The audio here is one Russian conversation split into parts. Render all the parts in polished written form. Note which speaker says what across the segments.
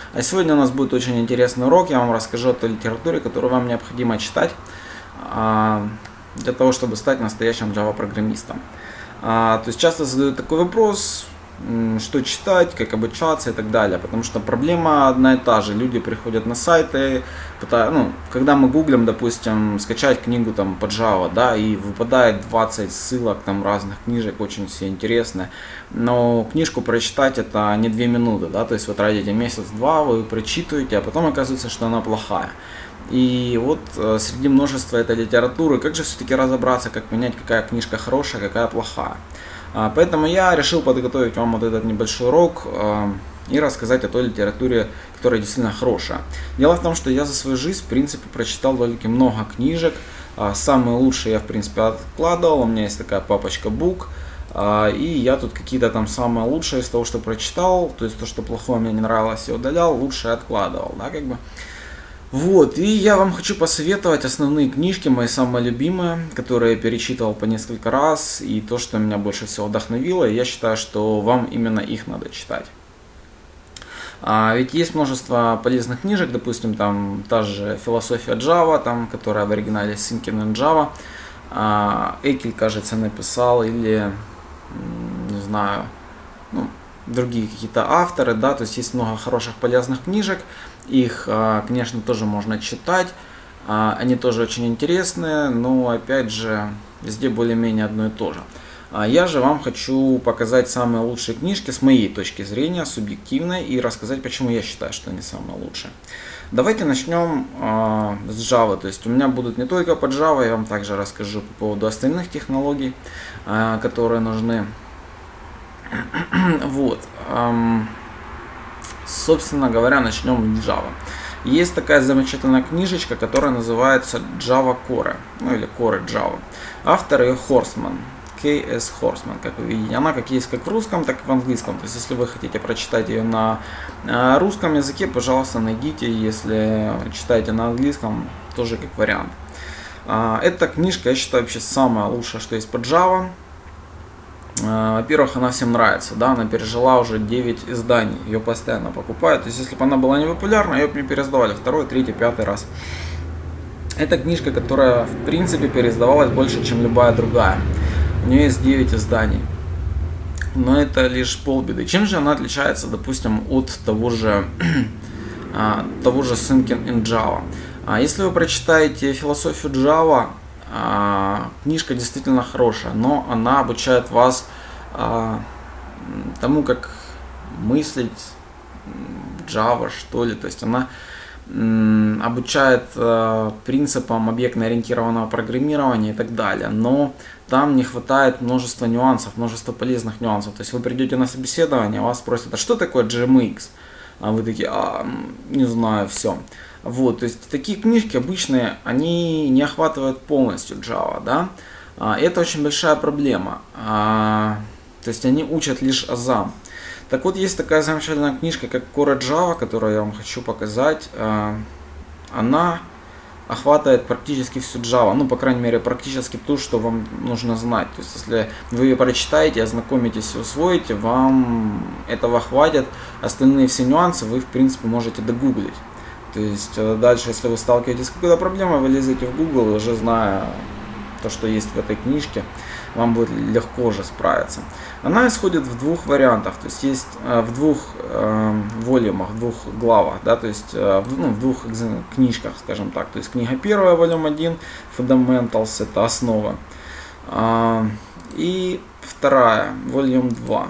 Speaker 1: А сегодня у нас будет очень интересный урок. Я вам расскажу о той литературе, которую вам необходимо читать для того, чтобы стать настоящим Java-программистом. То есть часто задают такой вопрос, что читать, как обучаться и так далее. Потому что проблема одна и та же. Люди приходят на сайты, когда мы гуглим, допустим, скачать книгу там по Java, да, и выпадает 20 ссылок там разных книжек, очень все интересные. Но книжку прочитать это не 2 минуты, да, то есть вы тратите месяц-два, вы прочитываете, а потом оказывается, что она плохая. И вот среди множества этой литературы, как же все-таки разобраться, как понять, какая книжка хорошая, какая плохая. Поэтому я решил подготовить вам вот этот небольшой урок и рассказать о той литературе, которая действительно хорошая. Дело в том, что я за свою жизнь, в принципе, прочитал довольно много книжек. Самые лучшие я, в принципе, откладывал. У меня есть такая папочка Book. И я тут какие-то там самые лучшие из того, что прочитал, то есть то, что плохое мне не нравилось, я удалял, лучшее откладывал, да, как бы. Вот, и я вам хочу посоветовать основные книжки, мои самые любимые, которые я перечитывал по несколько раз, и то, что меня больше всего вдохновило, и я считаю, что вам именно их надо читать. Ведь есть множество полезных книжек, допустим, там та же философия Java, там, которая в оригинале Thinking in Java, Экель, кажется, написал, или, не знаю, другие какие-то авторы, да, то есть есть много хороших полезных книжек, их, конечно, тоже можно читать, они тоже очень интересные, но, опять же, везде более-менее одно и то же. Я же вам хочу показать самые лучшие книжки с моей точки зрения, субъективной, и рассказать, почему я считаю, что они самые лучшие. Давайте начнем с Java, то есть у меня будут не только по Java, я вам также расскажу по поводу остальных технологий, которые нужны. Вот. Собственно говоря, начнем с Java. Есть такая замечательная книжечка, которая называется Java Core, или Core Java. Автор ее Horstman, K.S. Horstman, как вы видите. Она как есть как в русском, так и в английском. То есть, если вы хотите прочитать ее на русском языке, пожалуйста, найдите. Если читаете на английском, тоже как вариант. Эта книжка, я считаю, вообще самая лучшая, что есть по Java. Во-первых, она всем нравится, да, она пережила уже 9 изданий, ее постоянно покупают, то есть если бы она была не популярна, ее бы не переиздавали второй, третий, пятый раз. Это книжка, которая в принципе переиздавалась больше, чем любая другая, у нее есть 9 изданий, но это лишь полбеды. Чем же она отличается, допустим, от того же Thinking in Java? Если вы прочитаете философию Java, книжка действительно хорошая, но она обучает вас тому, как мыслить Java, что ли. То есть она обучает принципам объектно-ориентированного программирования и так далее. Но там не хватает множества нюансов, множества полезных нюансов. То есть вы придете на собеседование, вас спросят, а что такое JMX? А вы такие, не знаю, все. Вот, то есть такие книжки обычные, они не охватывают полностью Java, да. Это очень большая проблема. То есть они учат лишь азам. Так вот, есть такая замечательная книжка, как Core Java, которую я вам хочу показать. Она охватывает практически всю Java, ну, по крайней мере, практически то, что вам нужно знать. То есть, если вы ее прочитаете, ознакомитесь и усвоите, вам этого хватит. Остальные все нюансы вы, в принципе, можете догуглить. То есть дальше, если вы сталкиваетесь с какой-то проблемой, вы лезете в Google, уже зная то, что есть в этой книжке, вам будет легко уже справиться. Она исходит в двух вариантах, то есть есть в двух волюмах, в двух главах, да, то есть в двух книжках, скажем так. То есть книга первая, волюм 1, Fundamentals, это основа, и вторая, волюм 2.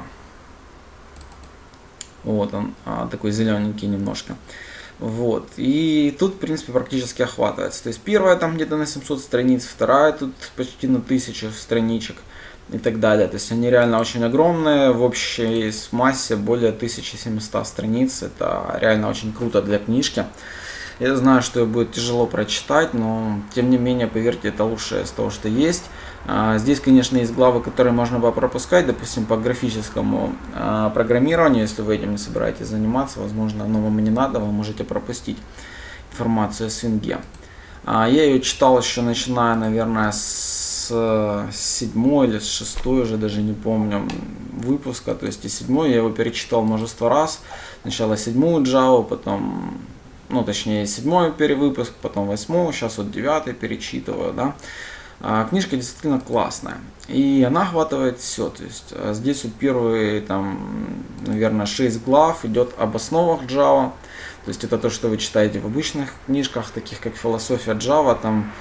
Speaker 1: Вот он, такой зелененький немножко. Вот, и тут, в принципе, практически охватывается. То есть первая там где-то на 700 страниц, вторая тут почти на 1000 страничек и так далее. То есть они реально очень огромные, в общей массе более 1700 страниц. Это реально очень круто для книжки. Я знаю, что ее будет тяжело прочитать, но тем не менее, поверьте, это лучшее из того, что есть. Здесь, конечно, есть главы, которые можно пропускать, допустим, по графическому программированию. Если вы этим не собираетесь заниматься, возможно, оно вам и не надо, вы можете пропустить информацию о свинге. Я ее читал еще начиная, наверное, с седьмой или с шестой, уже даже не помню, выпуска. То есть и седьмой я его перечитал множество раз. Сначала седьмую Java, потом, ну точнее седьмой перевыпуск, потом восьмую, сейчас вот девятый перечитываю, да. Книжка действительно классная, и она охватывает все. То есть здесь вот первые, там, наверное, 6 глав идет об основах Java. То есть это то, что вы читаете в обычных книжках, таких как «Философия Java», там,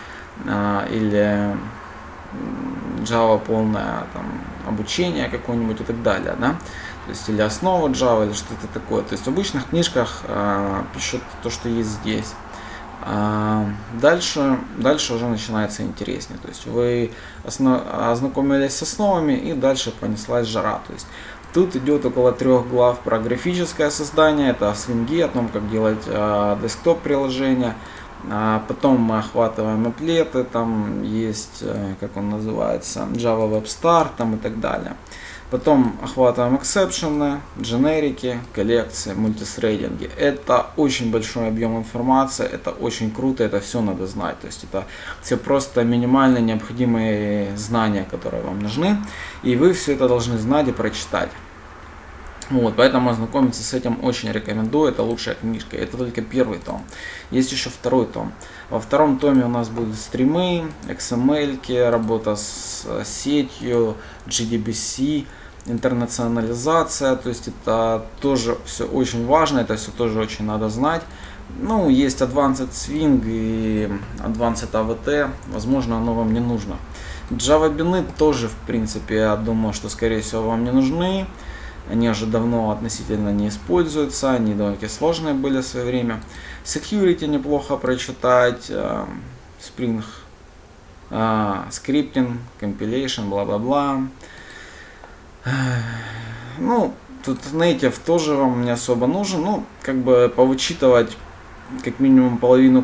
Speaker 1: или Java полное там, обучение какое-нибудь и так далее, да? То есть или основа Java, или что-то такое. То есть в обычных книжках пишут то, что есть здесь. Дальше уже начинается интереснее. То есть вы ознакомились с основами, и дальше понеслась жара. То есть тут идет около 3 глав про графическое создание, это свинги, о том, как делать десктоп приложения. Потом мы охватываем аплеты, там есть, как он называется, Java Web Start там и так далее. Потом охватываем эксепшены, дженерики, коллекции, мультисрейдинги. Это очень большой объем информации, это очень круто, это все надо знать. То есть это все просто минимально необходимые знания, которые вам нужны. И вы все это должны знать и прочитать. Вот, поэтому ознакомиться с этим очень рекомендую, это лучшая книжка. Это только первый том. Есть еще второй том. Во втором томе у нас будут стримы, XML, работа с сетью, JDBC, интернационализация. То есть это тоже все очень важно, это все тоже очень надо знать. Ну, есть Advanced Swing и Advanced AVT, возможно, оно вам не нужно. Java бины тоже, в принципе, я думаю, что скорее всего вам не нужны. Они уже давно относительно не используются, они довольно сложные были в свое время. Security неплохо прочитать, Spring, Scripting, Compilation, бла-бла-бла. Ну, тут Native тоже вам не особо нужен. Ну, как бы повычитывать как минимум половину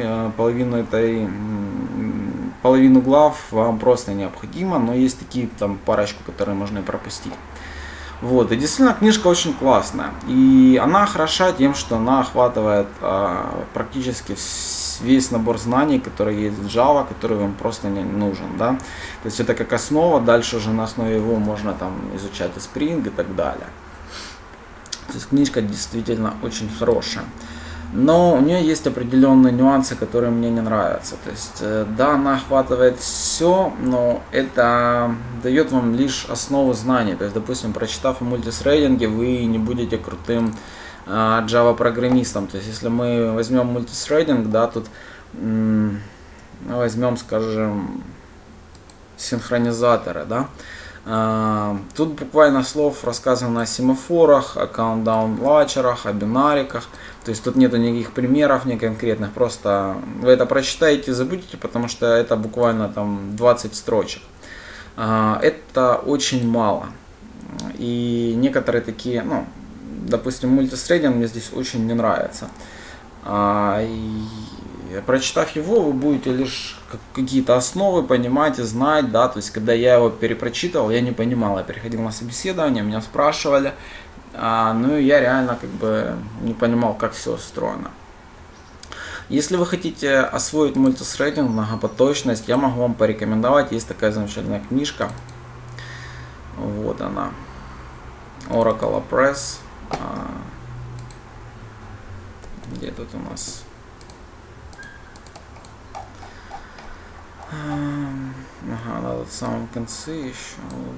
Speaker 1: глав вам просто необходимо, но есть такие там парочку, которые можно и пропустить. Вот, и действительно книжка очень классная, и она хороша тем, что она охватывает практически весь набор знаний, которые есть в Java, который вам просто не нужен, да. То есть это как основа, дальше уже на основе его можно там изучать и Spring и так далее. То есть книжка действительно очень хорошая. Но у нее есть определенные нюансы, которые мне не нравятся. То есть, да, она охватывает все, но это дает вам лишь основу знаний. То есть, допустим, прочитав о мультисрейдинге, вы не будете крутым Java программистом. То есть, если мы возьмем мультисрейдинг, да, тут возьмем, скажем, синхронизаторы, да. Тут буквально слов рассказано о семафорах, о countdown-латчерах, о бинариках. То есть тут нету никаких примеров, не конкретных. Просто вы это прочитаете и забудете, потому что это буквально там 20 строчек. Это очень мало. И некоторые такие, ну, допустим, мультисрейдинг мне здесь очень не нравится. Прочитав его, вы будете лишь какие-то основы понимать и знать, да, то есть когда я его перепрочитывал, я не понимал, я переходил на собеседование, меня спрашивали, ну и я реально как бы не понимал, как все устроено. Если вы хотите освоить мультисрейдинг, многопоточность, я могу вам порекомендовать, есть такая замечательная книжка, вот она, Oracle Press, где тут у нас... Ага, надо в самом конце еще.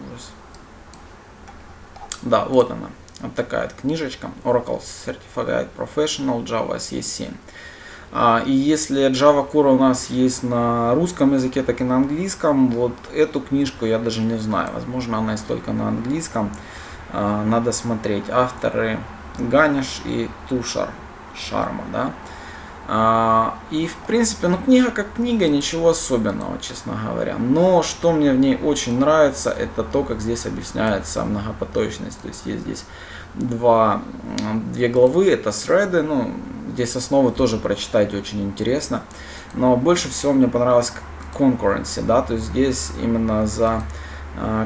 Speaker 1: Да, вот она. Вот такая вот книжечка. Oracle Certified Professional Java SE 7. И если Java Core у нас есть на русском языке, так и на английском, вот эту книжку я даже не знаю. Возможно, она есть только на английском. Надо смотреть. Авторы Ганиш и Тушар Шарма, да. И в принципе, ну, книга как книга, ничего особенного, честно говоря. Но что мне в ней очень нравится, это то, как здесь объясняется многопоточность. То есть есть здесь две главы, это среды, ну, здесь основы тоже прочитать очень интересно. Но больше всего мне понравилось concurrency, да, то есть здесь именно за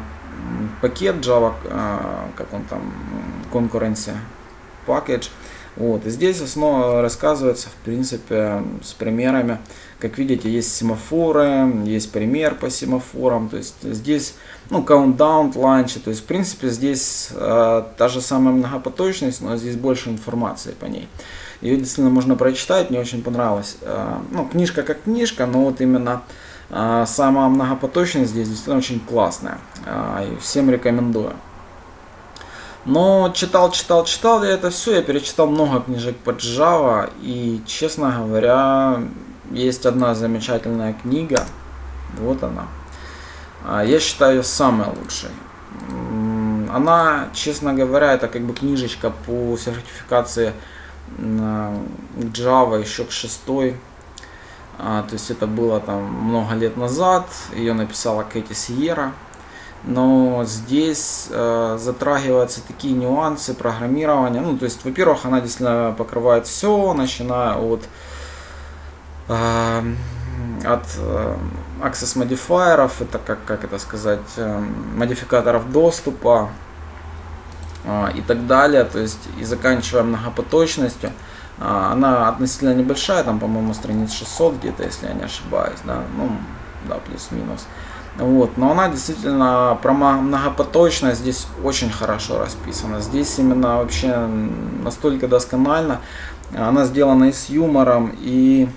Speaker 1: пакет Java, как он там, concurrency package, Вот, и здесь основа рассказывается, в принципе, с примерами. Как видите, есть семафоры, есть пример по семафорам, то есть здесь, ну, countdown, ланчи, то есть, в принципе, здесь та же самая многопоточность, но здесь больше информации по ней. Ее действительно можно прочитать, мне очень понравилось. Ну, книжка как книжка, но вот именно сама многопоточность здесь действительно очень классная, и всем рекомендую. Но читал я это все, я перечитал много книжек по Java, и, честно говоря, есть одна замечательная книга, вот она. Я считаю ее самой лучшей. Она, честно говоря, это как бы книжечка по сертификации Java еще к 6-й. То есть это было там много лет назад, ее написала Кэти Сиера. Но здесь затрагиваются такие нюансы программирования. Ну, то есть, во-первых, она действительно покрывает все, начиная от access модифайеров, это как это сказать, модификаторов доступа и так далее, то есть и заканчивая многопоточностью. Она относительно небольшая, там, по-моему, страниц 600 где-то, если я не ошибаюсь, да, ну, да, плюс-минус. Вот, но она действительно про многопоточность здесь очень хорошо расписана. Здесь именно вообще настолько досконально. Она сделана и с юмором, и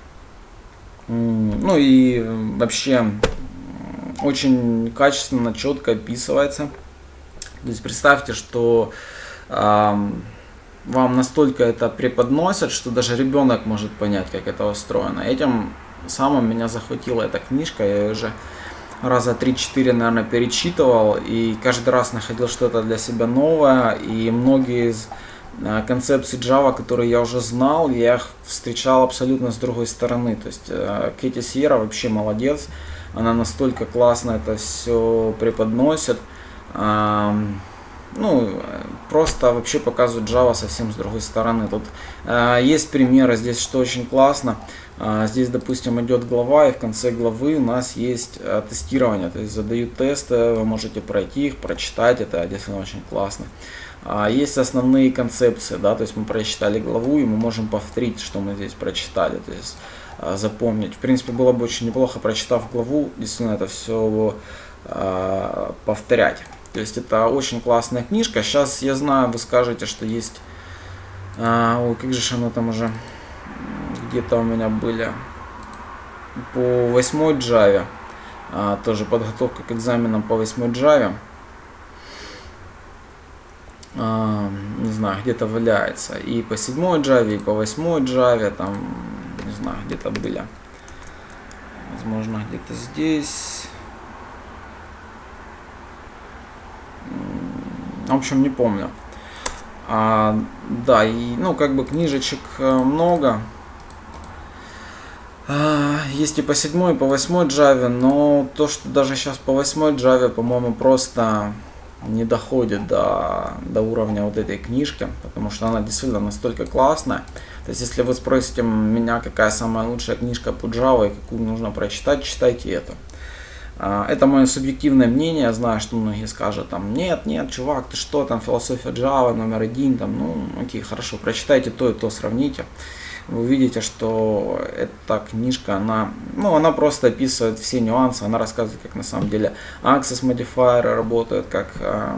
Speaker 1: ну и вообще очень качественно, четко описывается. То есть представьте, что вам настолько это преподносят, что даже ребенок может понять, как это устроено. Этим самым меня захватила эта книжка. Я ее уже раза 3-4, наверное, перечитывал, и каждый раз находил что-то для себя новое, и многие из концепций Java, которые я уже знал, я их встречал абсолютно с другой стороны. То есть Кэти Сиера вообще молодец, она настолько классно это все преподносит, ну, просто вообще показывает Java совсем с другой стороны. Тут есть примеры здесь, что очень классно. Здесь, допустим, идет глава, и в конце главы у нас есть тестирование, то есть задают тесты, вы можете пройти их, прочитать, это действительно очень классно. Есть основные концепции, да, то есть мы прочитали главу, и мы можем повторить, что мы здесь прочитали, то есть запомнить. В принципе, было бы очень неплохо, прочитав главу, действительно это все повторять. То есть это очень классная книжка. Сейчас я знаю, вы скажете, что есть, ой, как же оно там уже, где-то у меня были по 8-й Java, тоже подготовка к экзаменам по 8-й Java. Не знаю, где-то валяется. И по 7-й Java, и по 8-й Java, там, не знаю, где-то были. Возможно, где-то здесь. В общем, не помню. Да, и, ну, как бы книжечек много. Есть и по 7-й, и по 8-й Java, но то, что даже сейчас по 8-й Java, по-моему, просто не доходит до уровня вот этой книжки, потому что она действительно настолько классная. То есть, если вы спросите меня, какая самая лучшая книжка по Java и какую нужно прочитать, читайте эту. Это мое субъективное мнение, я знаю, что многие скажут, там, нет, чувак, ты что, там, философия Java номер 1, там, ну, окей, хорошо, прочитайте то и то, сравните. Вы увидите, что эта книжка, она просто описывает все нюансы, она рассказывает, как на самом деле access модифайеры работают, как,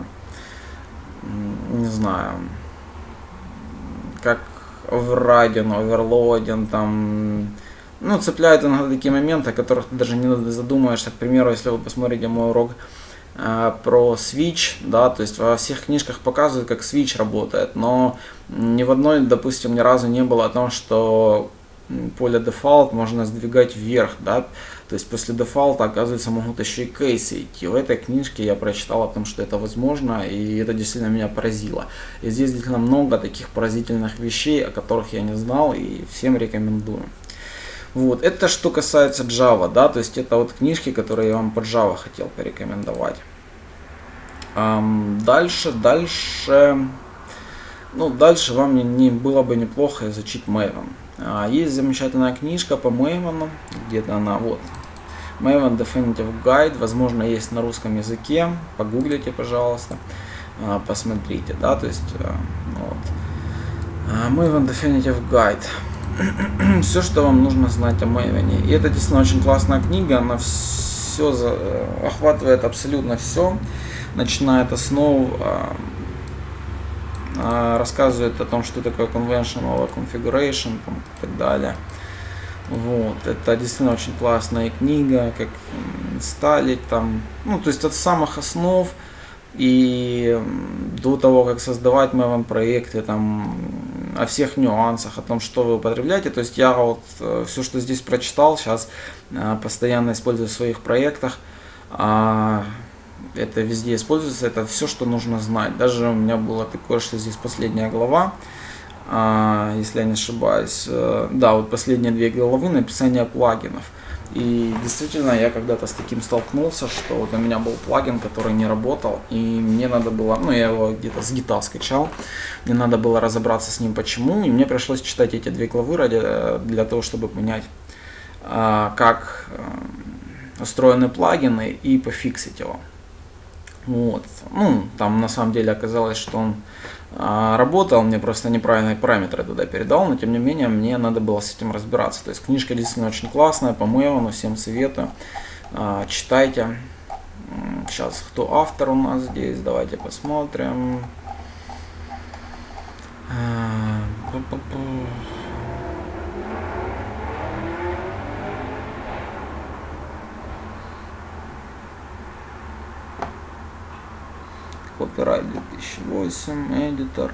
Speaker 1: не знаю, как overriding, overloading, там, ну, цепляют иногда такие моменты, о которых ты даже не задумаешься. К примеру, если вы посмотрите мой урок про Switch, да, то есть во всех книжках показывают, как Switch работает, но ни в одной, допустим, ни разу не было о том, что поле default можно сдвигать вверх, да, то есть после дефолта, оказывается, могут еще и кейсы идти. В этой книжке я прочитал о том, что это возможно, и это действительно меня поразило. И здесь действительно много таких поразительных вещей, о которых я не знал, и всем рекомендую. Вот, это что касается Java, да, то есть это вот книжки, которые я вам по Java хотел порекомендовать. Дальше вам не было бы неплохо изучить Maven. Есть замечательная книжка по Maven, где-то она, вот, Maven Definitive Guide, возможно, есть на русском языке, погуглите, пожалуйста, посмотрите, да, то есть, вот. Maven Definitive Guide. Все, что вам нужно знать о Maven. И это действительно очень классная книга, она все охватывает абсолютно все, начиная от основ, рассказывает о том, что такое conventional configuration и так далее. Вот, это действительно очень классная книга, как инсталлить там, ну, то есть от самых основ и до того, как создавать Maven проекты, там, о всех нюансах, о том, что вы употребляете. То есть я вот все, что здесь прочитал, сейчас постоянно использую в своих проектах. Это везде используется, это все, что нужно знать. Даже у меня было такое, что здесь последняя глава, если я не ошибаюсь, да, вот последние 2 главы написание плагинов. И действительно, я когда-то с таким столкнулся, что вот у меня был плагин, который не работал, и мне надо было, ну, я его где-то с гита скачал, мне надо было разобраться с ним почему, и мне пришлось читать эти 2 главы для того, чтобы понять, как устроены плагины и пофиксить его. Вот. Ну, там на самом деле оказалось, что он работал, мне просто неправильные параметры туда передал, но тем не менее мне надо было с этим разбираться. То есть книжка действительно очень классная, по Maven, всем советую, читайте. Сейчас, кто автор у нас здесь, давайте посмотрим. Copyright 2008, editor.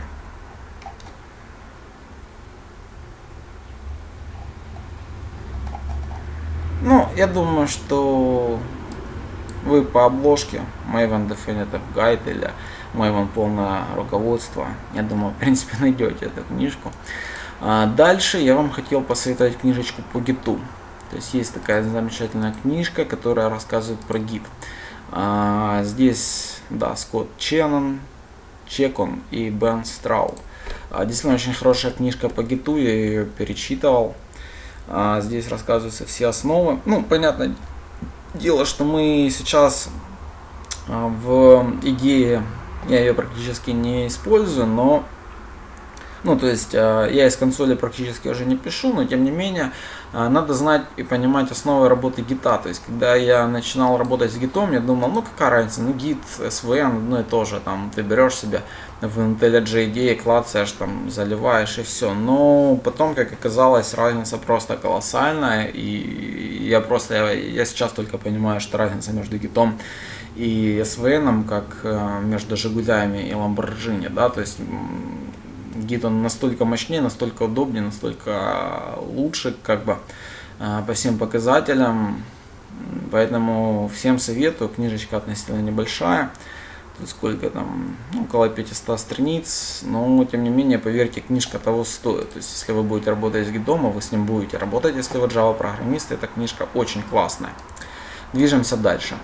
Speaker 1: Ну, я думаю, что вы по обложке Maven Definitive Guide или Maven полное руководство, я думаю, в принципе, найдете эту книжку. Дальше я вам хотел посоветовать книжечку по гиту. То есть есть такая замечательная книжка, которая рассказывает про гит. Здесь, да, Скотт Чекон и Бен Страул. Действительно очень хорошая книжка по гиту, я ее перечитывал. Здесь рассказываются все основы. Ну, понятное дело, что мы сейчас в идее, я ее практически не использую, но, ну, то есть я из консоли практически уже не пишу, но тем не менее надо знать и понимать основы работы гита. То есть когда я начинал работать с гитом, я думал, ну какая разница, ну гит, SVN, одно и то же, там ты берешь себе в IntelliJ IDE, клацаешь, там заливаешь и все. Но потом, как оказалось, разница просто колоссальная, и я сейчас только понимаю, что разница между гитом и SVN, как между Жигулями и Lamborghini, да, то есть гид он настолько мощнее, настолько удобнее, настолько лучше, как бы по всем показателям. Поэтому всем советую. Книжечка относительно небольшая. Тут сколько там, около 500 страниц. Но тем не менее, поверьте, книжка того стоит. То есть, если вы будете работать с гидом, вы с ним будете работать. Если вы Java программист, эта книжка очень классная. Движемся дальше.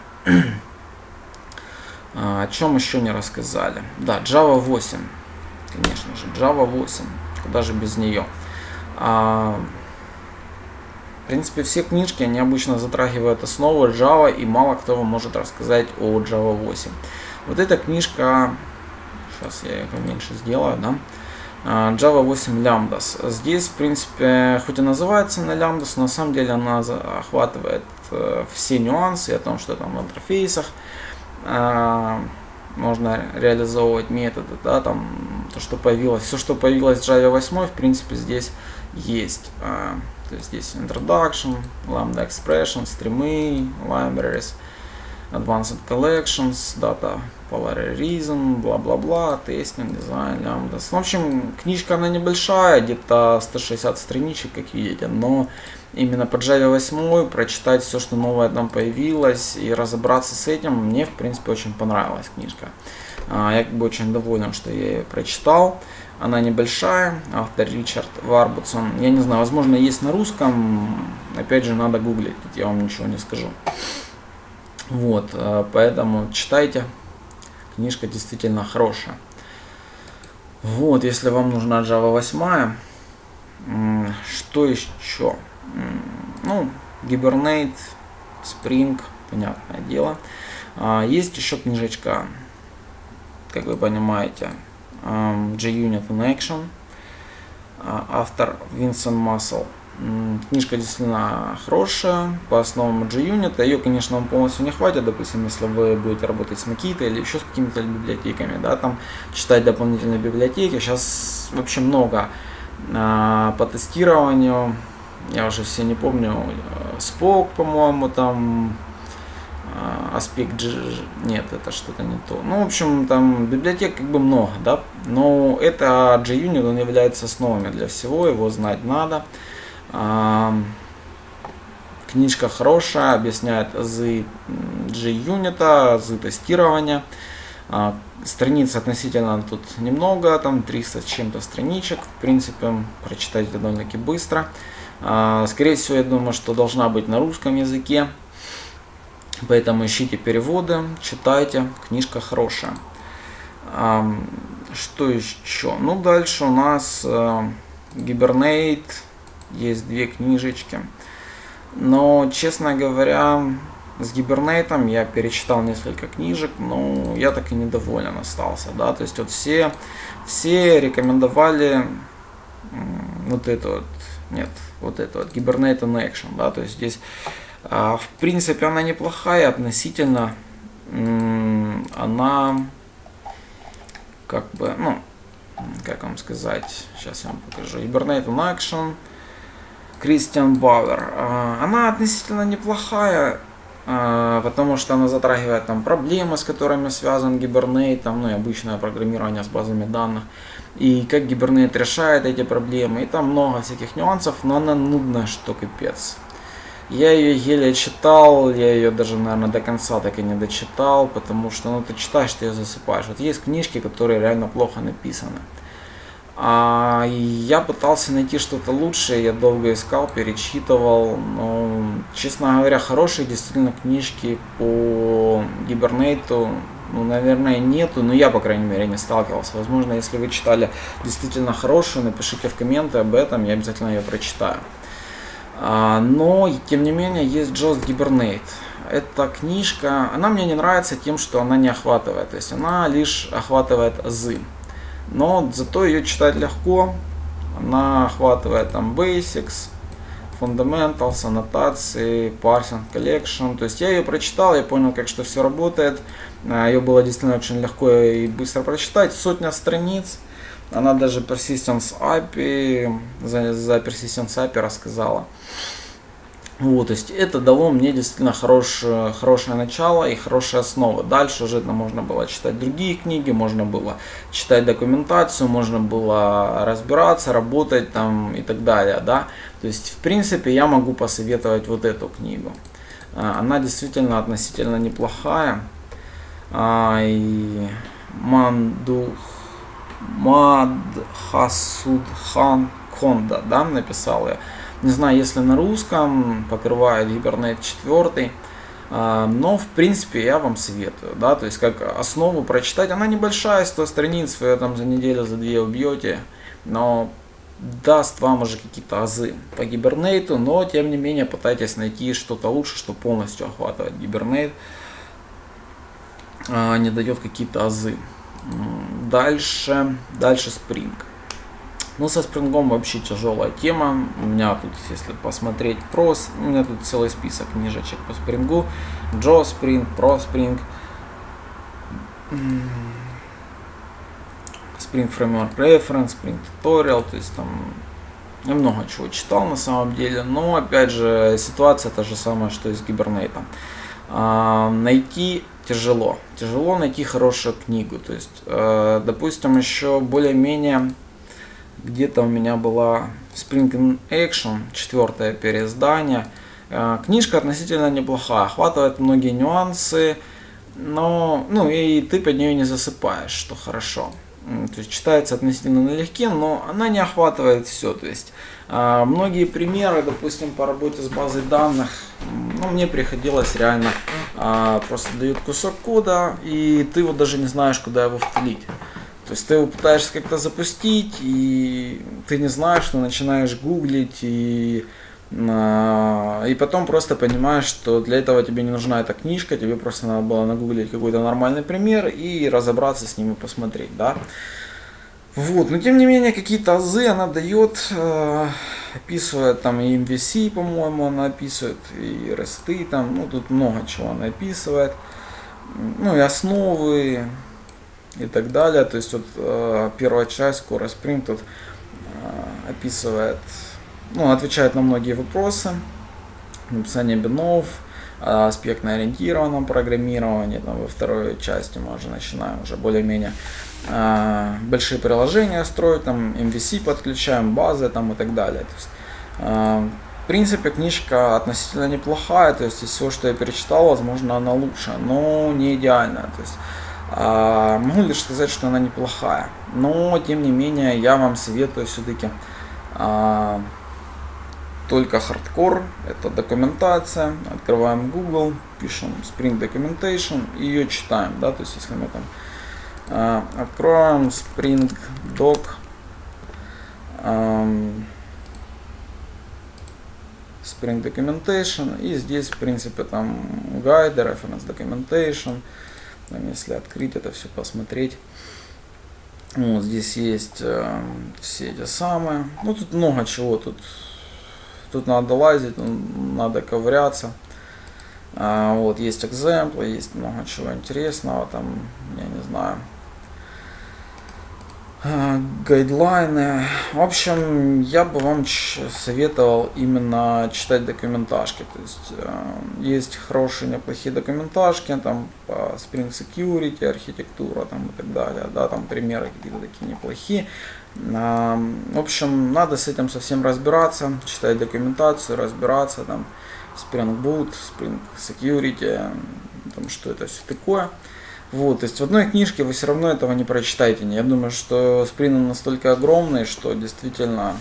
Speaker 1: О чем еще не рассказали? Да, Java 8. Конечно же, Java 8, куда же без нее. В принципе, все книжки, они обычно затрагивают основы Java, и мало кто вам может рассказать о Java 8. Вот эта книжка, сейчас я ее поменьше сделаю, да, Java 8 Lambdas. Здесь, в принципе, хоть и называется на Lambdas, но на самом деле она охватывает все нюансы о том, что там в интерфейсах можно реализовывать методы, да, там то, что появилось, все, что появилось в Java 8, в принципе, здесь есть. То есть здесь introduction, lambda expression, стримы, libraries, advanced collections, data parallelism, бла-бла-бла, testing, design, lambda. В общем, книжка она небольшая, где-то 160 страничек, как видите, но именно по Java 8 прочитать все, что новое там появилось, и разобраться с этим, мне, в принципе, очень понравилась книжка. Я как бы очень доволен, что я ее прочитал. Она небольшая, автор Ричард Варбутсон. Я не знаю, возможно, есть на русском, опять же, надо гуглить, я вам ничего не скажу. Вот, поэтому читайте, книжка действительно хорошая. Вот, если вам нужна Java 8, что еще? Ну, Hibernate, Spring, понятное дело. Есть еще книжечка, как вы понимаете, JUnit in Action. автор Винсент Массел. Книжка действительно хорошая по основам JUnit. Ее, конечно, вам полностью не хватит, допустим, если вы будете работать с Makito или еще с какими-то библиотеками, да, там читать дополнительные библиотеки. Сейчас вообще много по тестированию. Я уже все не помню. Spock, по-моему, там аспект нет, это что-то не то. Ну, в общем, там библиотек как бы много, да. Но это JUnit, он является основами для всего, его знать надо. Книжка хорошая, объясняет азы JUnit, азы тестирования. Страниц относительно тут немного, там 300 с чем-то страничек. В принципе, прочитать это довольно-таки быстро. Скорее всего, я думаю, что должна быть на русском языке. Поэтому ищите переводы, читайте. Книжка хорошая. Что еще? Ну, дальше у нас Hibernate. Есть две книжечки. Но, честно говоря, с Hibernate я перечитал несколько книжек, но я так и недоволен остался. Да? То есть вот все рекомендовали вот это вот, нет, вот это вот Hibernate in Action. Да? То есть здесь, в принципе, она неплохая относительно, она как бы, ну, как вам сказать, сейчас я вам покажу. Hibernate in Action. Кристиан Бауэр. Она относительно неплохая, потому что она затрагивает там проблемы, с которыми связан Hibernate, там, ну и обычное программирование с базами данных, и как Hibernate решает эти проблемы, и там много всяких нюансов, но она нудная, что капец. Я ее еле читал, я ее даже, наверное, до конца так и не дочитал, потому что, ну, ты читаешь, ты ее засыпаешь. Вот есть книжки, которые реально плохо написаны. Я пытался найти что-то лучшее, я долго искал, перечитывал, но, честно говоря, хорошие действительно книжки по Hibernate, ну, наверное, нету, но я, по крайней мере, не сталкивался. Возможно, если вы читали действительно хорошую, напишите в комменты об этом, я обязательно ее прочитаю. Но, тем не менее, есть Just Hibernate. Эта книжка, она мне не нравится тем, что она не охватывает, то есть она лишь охватывает азы. Но зато ее читать легко, она охватывает там basics, fundamentals, аннотации, parsing, collection. То есть я ее прочитал, я понял, как что все работает. Ее было действительно очень легко и быстро прочитать. 100 страниц. Она даже Persistence API, за Persistence API рассказала. Вот, то есть это дало мне действительно хорошее начало и хорошая основа. Дальше уже можно было читать другие книги, можно было читать документацию, можно было разбираться, работать там и так далее. Да? То есть, в принципе, я могу посоветовать вот эту книгу. Она действительно относительно неплохая. И Мадхасудхан Конда, да, написал я. Не знаю, если на русском, покрывает Hibernate 4, но в принципе я вам советую, да, то есть как основу прочитать. Она небольшая, 100 страниц, вы ее там за неделю, за две убьете, но даст вам уже какие-то азы по Hibernate, но тем не менее пытайтесь найти что-то лучше, что полностью охватывает Hibernate, не дает какие-то азы. Дальше Spring. Ну, со Spring вообще тяжелая тема. У меня тут, если посмотреть у меня тут целый список книжечек по Spring. Joe Spring, Pro Spring, Spring Framework Reference, Spring Tutorial. То есть там я много чего читал на самом деле. Но, опять же, ситуация та же самая, что и с Hibernate. Найти тяжело. Тяжело найти хорошую книгу. То есть, допустим, еще более-менее где-то у меня была Spring in Action, 4-е переиздание. Книжка относительно неплохая, охватывает многие нюансы, но и ты под нее не засыпаешь, что хорошо. То есть читается относительно налегке, но она не охватывает все. То есть многие примеры, допустим, по работе с базой данных, мне приходилось реально просто дают кусок кода, и ты вот даже не знаешь, куда его втулить. То есть ты его пытаешься как-то запустить, и ты не знаешь, что начинаешь гуглить, и потом просто понимаешь, что для этого тебе не нужна эта книжка, тебе просто надо было нагуглить какой-то нормальный пример и разобраться с ним и посмотреть, да. Вот, но тем не менее какие-то азы она дает, описывает там и MVC, по-моему, она описывает, и REST там, ну тут много чего она описывает, ну и основы и так далее. То есть вот первая часть Core Spring тут описывает, ну, отвечает на многие вопросы, написание бинов, аспектно-ориентированном программировании, там, во второй части мы уже начинаем уже более-менее большие приложения строить, там MVC подключаем, базы там и так далее. То есть, в принципе, книжка относительно неплохая, то есть из всего, что я перечитал, возможно, она лучше, но не идеальная. То есть, могу лишь сказать, что она неплохая, но тем не менее я вам советую все-таки только хардкор, это документация, открываем Google, пишем Spring Documentation и ее читаем, да, то есть если мы там откроем Spring Doc, Spring Documentation, и здесь в принципе там гайды, Reference Documentation, там, если открыть это все, посмотреть. Вот здесь есть все эти самые, ну тут много чего, тут надо лазить, надо ковыряться. Вот есть экземплы, есть много чего интересного, там, я не знаю, гайдлайны. В общем, я бы вам советовал именно читать документажки. То есть есть хорошие, неплохие документажки, там по Spring Security, архитектура там и так далее, да, там примеры какие-то такие неплохие. В общем, надо с этим совсем разбираться, читать документацию, разбираться там Spring Boot, Spring Security, там, что это все такое. Вот, то есть в одной книжке вы все равно этого не прочитаете. Я думаю, что Spring настолько огромный, что действительно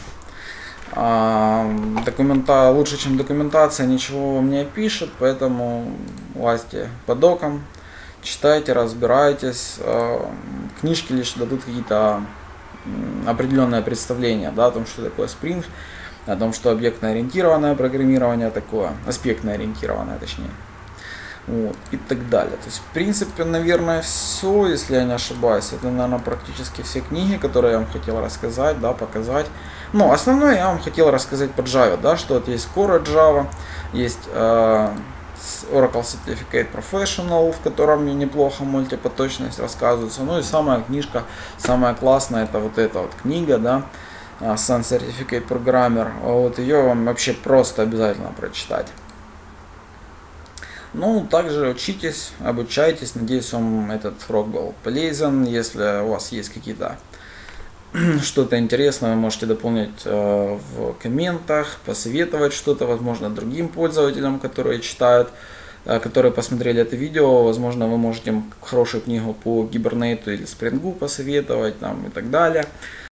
Speaker 1: лучше, чем документация, ничего вам не опишет, поэтому лазьте по докам, читайте, разбирайтесь. Книжки лишь дадут какие-то определенное представление, да, о том, что такое Spring, о том, что объектно-ориентированное программирование такое, аспектно-ориентированное точнее. Вот, и так далее. То есть, в принципе, наверное, все, если я не ошибаюсь. Это, наверное, практически все книги, которые я вам хотел рассказать, да, показать. Но основное я вам хотел рассказать по Java, да, что вот есть Core Java, есть Oracle Certificate Professional, в котором мне неплохо мультипоточность рассказывается. Ну и самая книжка, самая классная, это вот эта вот книга, да, Sun Certificate Programmer. Вот ее вам вообще просто обязательно прочитать. Ну, также учитесь, обучайтесь, надеюсь, вам этот урок был полезен. Если у вас есть какие-то что-то интересное, вы можете дополнить в комментах, посоветовать что-то, возможно, другим пользователям, которые читают, которые посмотрели это видео. Возможно, вы можете им хорошую книгу по Hibernate или Spring Boot посоветовать там, и так далее.